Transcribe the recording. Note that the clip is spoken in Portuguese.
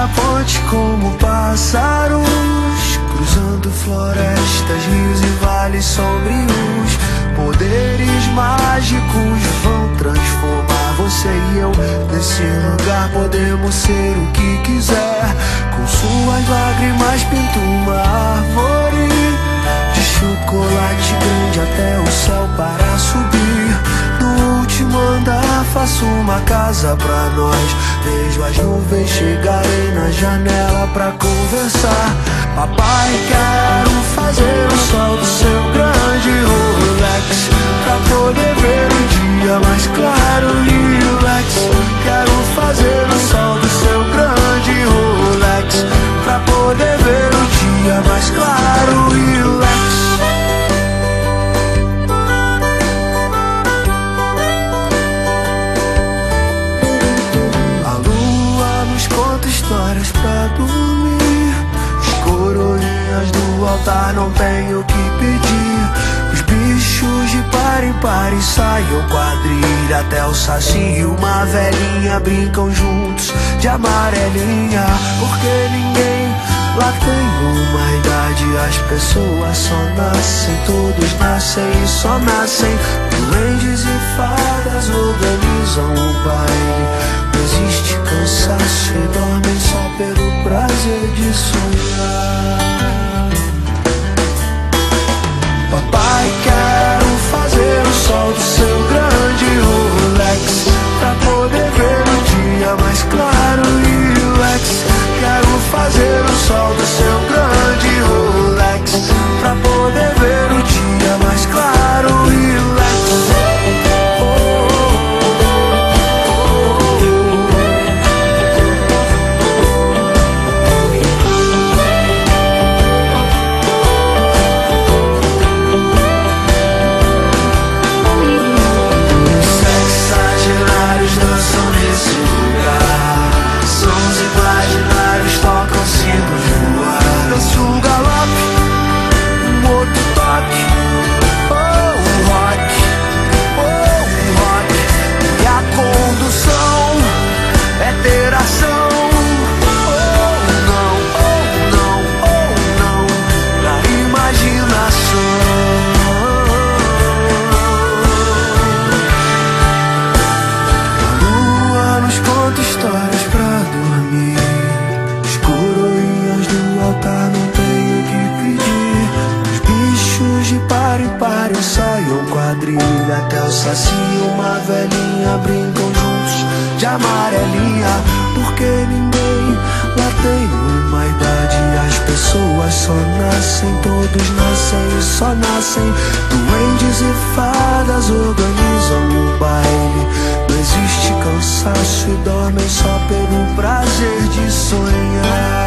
ponte como pássaros, cruzando florestas, rios e vales sombrios. Poderes mágicos vão transformar você e eu. Nesse lugar podemos ser o que quiser. Com suas lágrimas pinto uma árvore de chocolate grande até o céu para subir. No último andar faço uma casa pra nós. Vejo as nuvens chegarem na janela pra conversar. Papai, quero fazer o sol do seu grande Rolex, pra poder ver um dia mais claro. Relax, quero fazer o sol do seu grande Rolex, pra poder ver um dia mais claro. Relax. Histórias pra dormir. As coroinhas do altar não tenho o que pedir. Os bichos de par em par ensaiam quadrilha. Até o saci e uma velhinha brincam juntos de amarelinha. Porque ninguém lá tem uma idade. As pessoas só nascem, todos nascem e só nascem. Duendes e fadas organizam o baile. Não existe cansaço e dormem só pelo prazer de sonhar. Papai, quero fazer o sol do seu grande Rolex, pra poder ver o dia mais claro. Relax, quero fazer o sol do seu grande Rolex, pra poder ver o dia mais claro. Relax. Até o saci e uma velhinha brincam juntos de amarelinha. Porque ninguém lá tem uma idade. As pessoas só nascem, todos nascem e só nascem. Duendes e fadas organizam o baile. Não existe cansaço e dormem só pelo prazer de sonhar.